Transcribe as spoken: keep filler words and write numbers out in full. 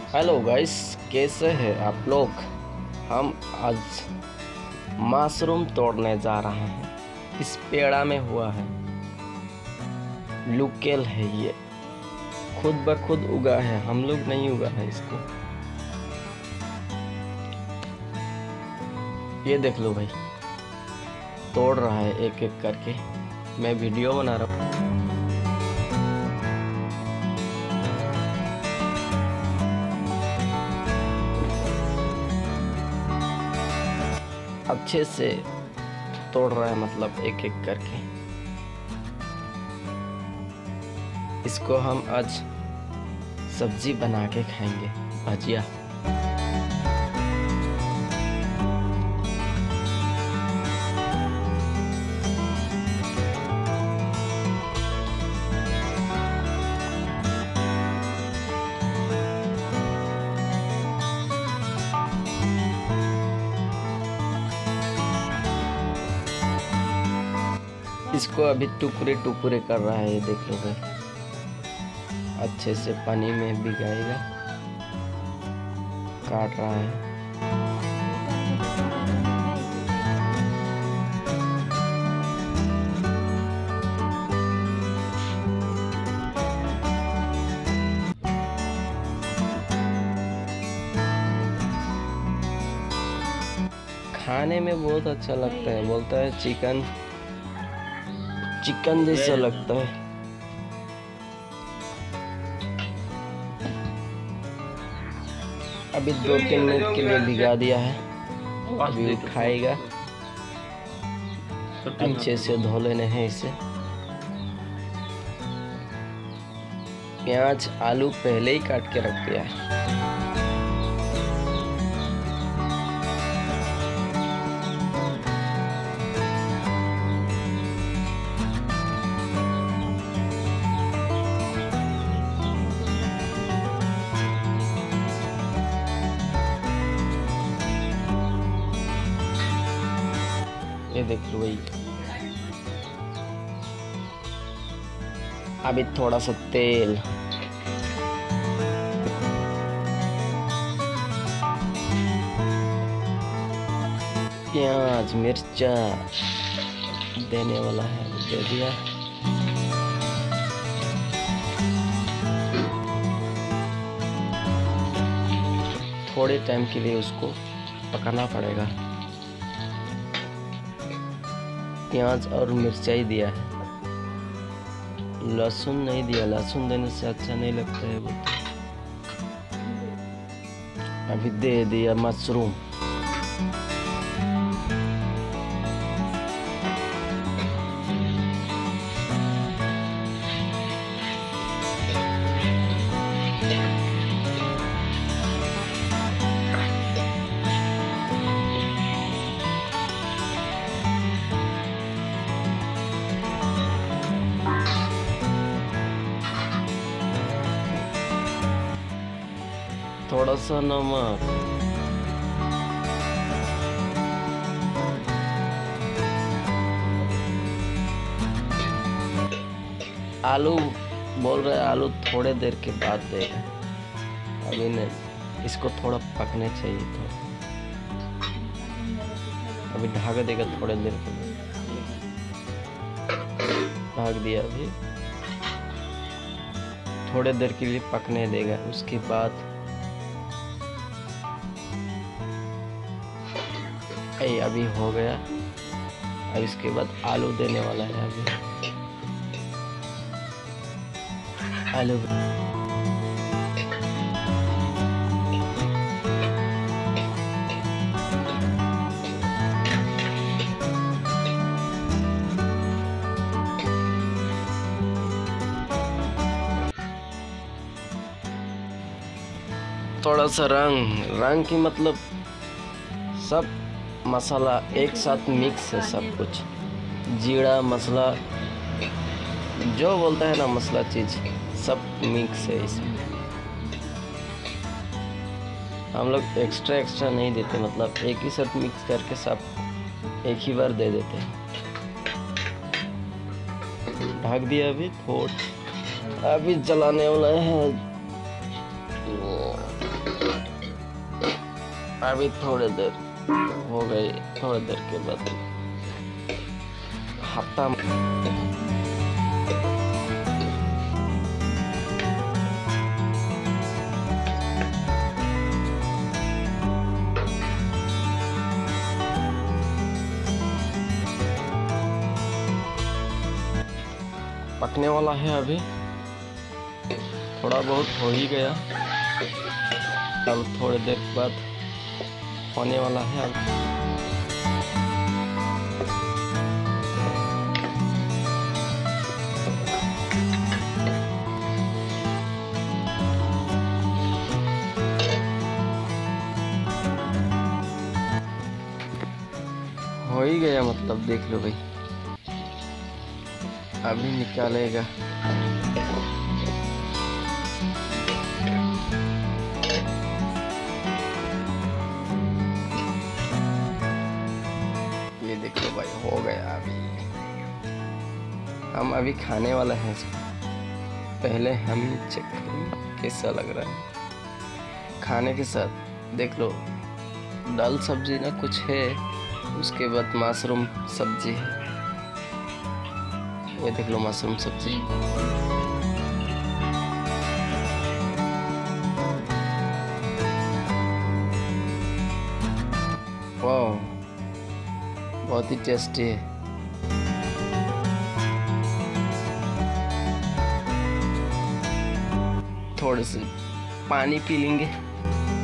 Hello guys, कैसे हैं आप लोग। हम आज मशरूम तोड़ने जा रहे हैं। इस पेड़ा में हुआ है, लोकल है, ये खुद ब खुद उगा है, हम लोग नहीं उगा है इसको। ये देख लो भाई, तोड़ रहा है एक एक करके। मैं वीडियो बना रहा हूँ। अच्छे से तोड़ रहा है, मतलब एक एक करके। इसको हम आज सब्जी बना के खाएंगे, भजिया। इसको अभी टुकड़े टुकड़े कर रहा है, ये देख लो भाई। अच्छे से पानी में भिगाएगा, काट रहा है। खाने में बहुत अच्छा लगता है, बोलता है चिकन चिकन जैसा लगता है। अभी दो तीन मिनट के लिए भिगा दिया है, अभी खाएगा। अच्छे से धो लेने हैं इसे। प्याज आलू पहले ही काट के रख दिया है। ये देख लो भाई, अभी थोड़ा सा तेल, प्याज मिर्चा देने वाला है, दे दिया। थोड़े टाइम के लिए उसको पकाना पड़ेगा। प्याज और मिर्चाई दिया है, लहसुन नहीं दिया। लहसुन देने से अच्छा नहीं लगता है बोलते। अभी दे दिया मशरूम। थोड़ा सा नमक, आलू बोल रहे आलू थोड़े देर के बाद देगा, अभी नहीं। इसको थोड़ा पकने चाहिए, तो अभी ढक देगा थोड़े देर के लिए। ढक दिया, अभी थोड़े देर के लिए पकने देगा। उसके बाद ए, अभी हो गया। अब इसके बाद आलू देने वाला है। अभी आलू थोड़ा सा रंग रंग की मतलब सब मसाला एक साथ मिक्स है, सब कुछ जीरा मसाला जो बोलता है ना, मसाला चीज सब मिक्स है इसमें। हम लोग एक्स्ट्रा एक्स्ट्रा नहीं देते, मतलब एक ही साथ मिक्स करके सब एक ही बार दे देते हैं। ढक दिया, अभी थोड़ा अभी जलाने वाला है। अभी थोड़ी देर हो गई, थोड़ी देर के बाद हफ्ता पकने वाला है। अभी थोड़ा बहुत हो ही गया, अब थोड़ी देर बाद होने वाला है। अब हो ही गया, मतलब देख लो भाई, अभी निकालेगा। ये देख लो भाई, हो गया। अभी हम अभी खाने वाला हैं इसको। पहले हम चेक करेंगे कैसा लग रहा है खाने के साथ। देख लो, दाल सब्जी ना कुछ है, उसके बाद मशरूम सब्जी है। ये देख लो मशरूम सब्जी। वाह, बहुत ही टेस्टी है। थोड़े से पानी पी लेंगे।